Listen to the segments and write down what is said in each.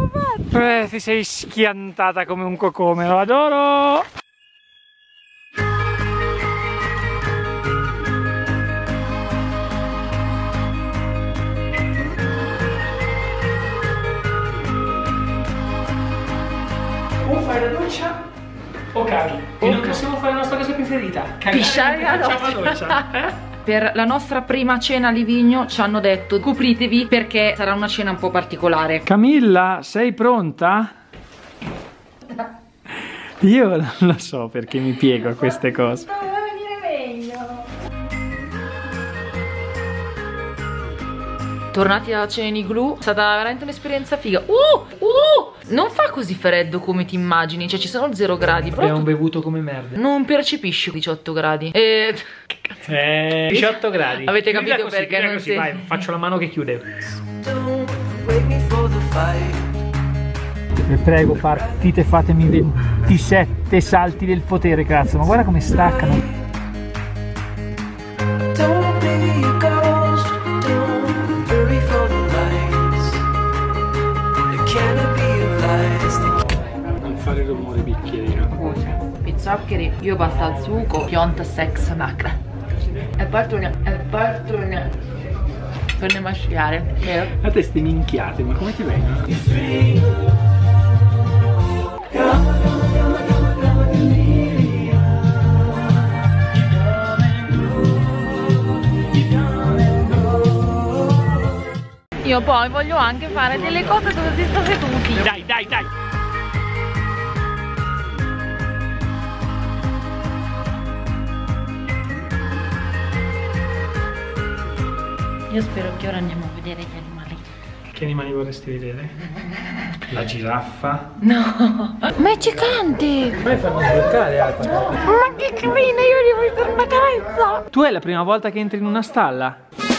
fatto? Ti sei schiantata come un cocome, lo adoro! O fai la doccia o caghi. E non possiamo fare la nostra cosa preferita, pisciare la doccia. Per la nostra prima cena a Livigno ci hanno detto copritevi perché sarà una cena un po' particolare. Camilla, sei pronta? Io non lo so perché mi piego a queste cose. Doveva venire meglio. Tornati dalla cena in igloo, è stata veramente un'esperienza figa. Non fa così freddo come ti immagini, cioè ci sono 0 gradi. Abbiamo bevuto come merda. Non percepisci 18 gradi. Che cazzo? 18 gradi. Avete capito perché non si... Vai, faccio la mano che chiude. Vi prego, partite, fatemi 27 salti del potere, cazzo. Ma guarda come staccano. Non fare rumore, bicchierino. Pizzoccheri, io basta al sugo, pianta sex macra. E partono per ne masciare, vero? A te ste minchiate, ma come ti vengono? Io poi voglio anche fare delle cose dove si sta seduti. Dai, dai, dai! Io spero che ora andiamo a vedere gli animali. Che animali vorresti vedere? La giraffa? No! Ma è gigante! Ma fanno sbloccare, Alpa. Ma che carina, io devo fare una carezza! Tu è la prima volta che entri in una stalla?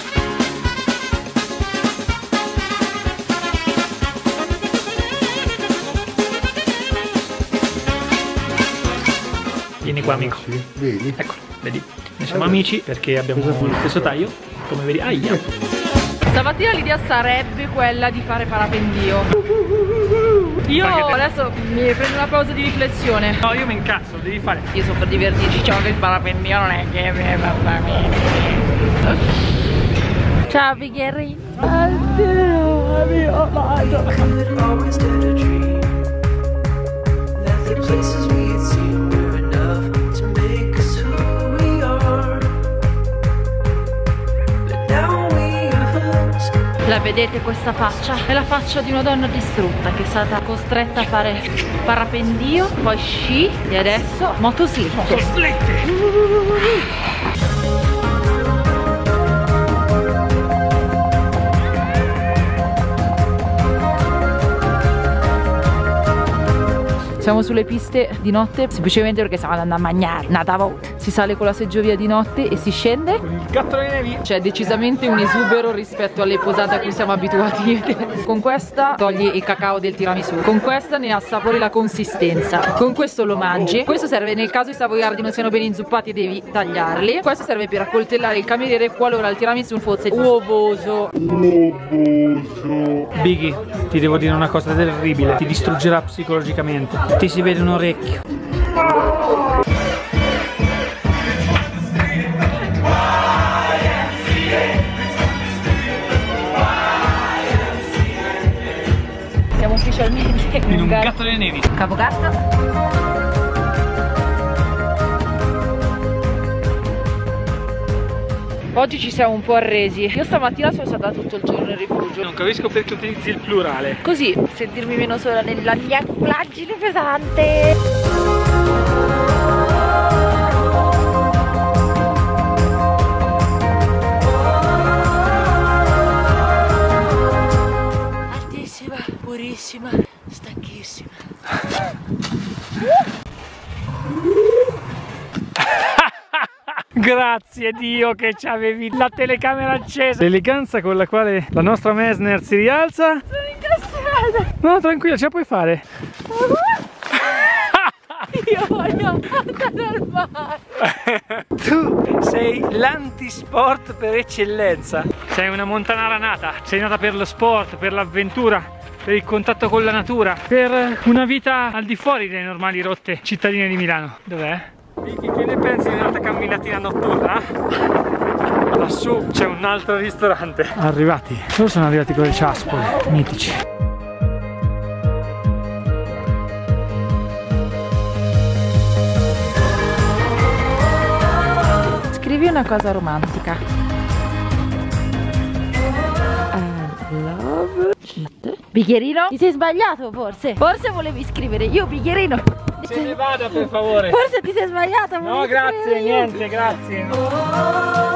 Vieni qua, amico. Vedi? Eccolo, vedi? Noi siamo amici perché abbiamo lo stesso taglio. Come vedi, aia. Stamattina l'idea sarebbe quella di fare parapendio. Io adesso mi prendo una pausa di riflessione. No, io mi incazzo, devi fare. Io sono per divertirci, ciao che il parapendio non è che papà mio. Ciao Bigherri. Addio, mio amato. La vedete questa faccia? È la faccia di una donna distrutta che è stata costretta a fare parapendio, poi sci e adesso motoslitte. Siamo sulle piste di notte semplicemente perché stiamo andando a mangiare, nata volta. Si sale con la seggiovia di notte e si scende. Con il gatto delle nevi. C'è decisamente un esubero rispetto alle posate a cui siamo abituati. Con questa togli il cacao del tiramisù, con questa ne assapori la consistenza, con questo lo mangi. Questo serve nel caso i savoiardi non siano ben inzuppati e devi tagliarli. Questo serve per accoltellare il cameriere qualora il tiramisù fosse uovoso. Biggie, ti devo dire una cosa terribile. Ti distruggerà psicologicamente. Ti si vede un orecchio. Siamo ufficialmente in un gatto delle nevi. Capogatto. Oggi ci siamo un po' arresi. Io stamattina sono stata tutto il giorno in rifugio. Non capisco perché utilizzi il plurale. Così, sentirmi meno sola nella mia cullaggine pesante. Altissima, purissima, stanchissima. Grazie Dio che c'avevi la telecamera accesa. L'eleganza con la quale la nostra Messner si rialza. Sono incastrata. No, tranquilla, ce la puoi fare. Io voglio andare al mare. Tu sei l'antisport per eccellenza. Sei una montanara nata. Sei nata per lo sport, per l'avventura. per il contatto con la natura, per una vita al di fuori delle normali rotte cittadine di Milano. Dov'è? Vicky, che ne pensi di un'altra camminatina notturna? Lassù c'è un altro ristorante. Arrivati, loro sono arrivati con le ciaspole, mitici. Scrivi una cosa romantica. Love it. Bicchierino? Ti sei sbagliato forse? Forse volevi scrivere io bicchierino. Se ne vada per favore. Forse ti sei sbagliato. No, grazie, niente, grazie.